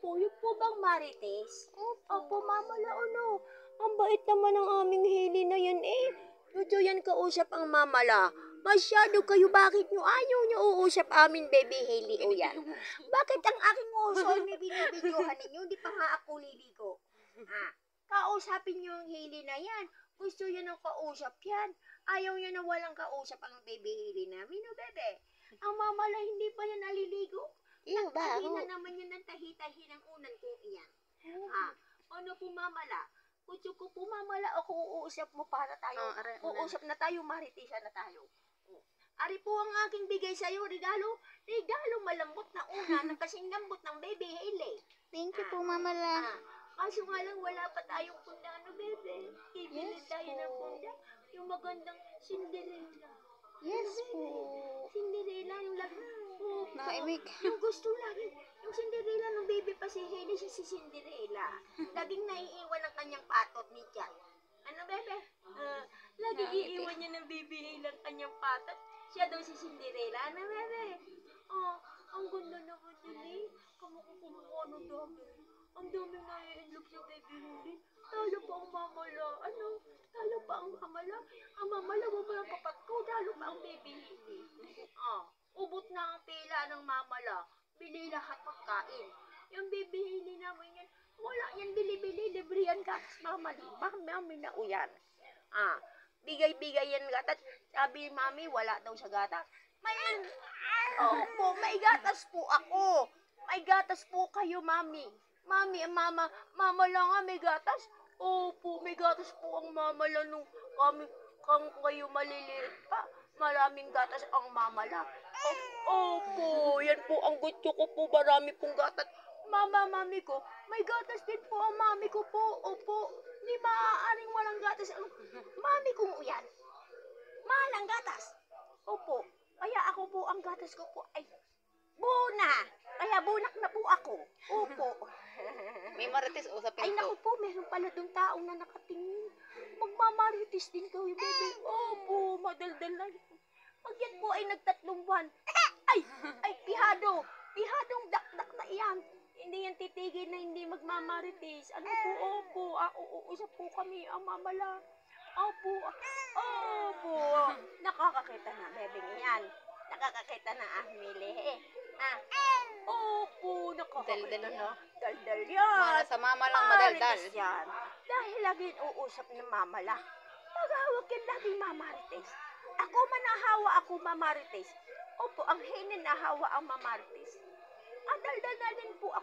Opo, yun po bang Marites? Opo. Mama Laono. Ang bait naman ng aming Hailey na yan eh. Gusto yan kausap ang Mama La. Masyado kayo, bakit nyo ayaw nyo uusap amin, baby Hailey o yan? Bakit ang aking uso ay may binibidyohan ninyo? Hindi pa nga ako liligo. Kausapin nyo ang Hailey na yan. Gusto yan ng kausap yan. Ayaw niya na walang kausap ang baby Hailey namin, o bebe? Ang Mama La hindi pa yan naliligo. Iyo ba? Tahi na naman yun ng tahi-tahi ng unan kong iyan. Ano po, Mama La? Gusto ko po, Mama La, ako uusap mo para tayo. Uusap na tayo, maritisa na tayo. Ari po ang aking bigay sa'yo, regalo. Regalo malambot na una, na kasing lambot ng baby Hailey. Thank you po, Mama La. Kaso nga lang, wala pa tayong punda, ano, bebe? Ibili tayo ng punda. Yung magandang Cinderella. Yes po. Cinderella, yung lagi. Nakaimik. Yung gusto lagi. Yung Cinderella ng baby pa si Hailey, siya si Cinderella. Laging naiiwan ng kanyang patot ni Chat. Ano, bebe? Lagi iiwan niya ng baby Hailey ang kanyang patot. Siya daw si Cinderella. Ano, bebe? Ang ganda naman yun eh. Kamukha ng dami. Ang dami nai-inlog sa baby Hailey. Talo pa ang Mama La. Ano? Talo pa ang Mama La. Ang Mama La mo pa ang papat ko. Talo pa ang baby Hailey. Ubot na ang pila ng Mama La. Bili lahat pagkain. Yung baby Hailey naman yan, wala yan bili-bili. Libre yan gatas, Mama La. Bakit Mami na uyan? Bigay-bigay yan gatas. Sabi Mami, wala daw sa gatas. May gatas po ako. May gatas po kayo, Mami. Mami, Mama La nga may gatas. Opo, may gatas po ang Mama La nung kayo maliliit pa. Maraming gatas ang Mama La. Opo, yan po ang gusto ko po. Marami pong gatas. Mami ko, may gatas din po ang Mami ko po. Opo, hindi maaaring walang gatas ang Mami kong uyan. Mahal ang gatas. Opo, kaya ako po ang gatas ko po ay buna. Kaya bunak na po ako. Opo. May marites o sa Ay naku pinto. po, meron pala dong taong na nakatingin. Magmamarites din kayo, bebe. Opo, madaldal na yun. Pag yan po ay nagtatlong buwan. Ay, pihado. Pihadong dakdak na iyan. Hindi yan titigil na hindi magmamarites. Ano po, opo. Uusap po kami ang Mama La. Opo. Nakakakita na, bebe yan. Nakakakita na, Mili. Opo, nakakakita Daldal, na. no? Daldal yan. Para sa Mama lang madaldal. Marites yan. Dahil laging uusap ng Mama La. Magawag yan laging mamarites. Ako manahawa ako mamarites. Opo, ang hinin nahawa ang mamarites. Daldal na din po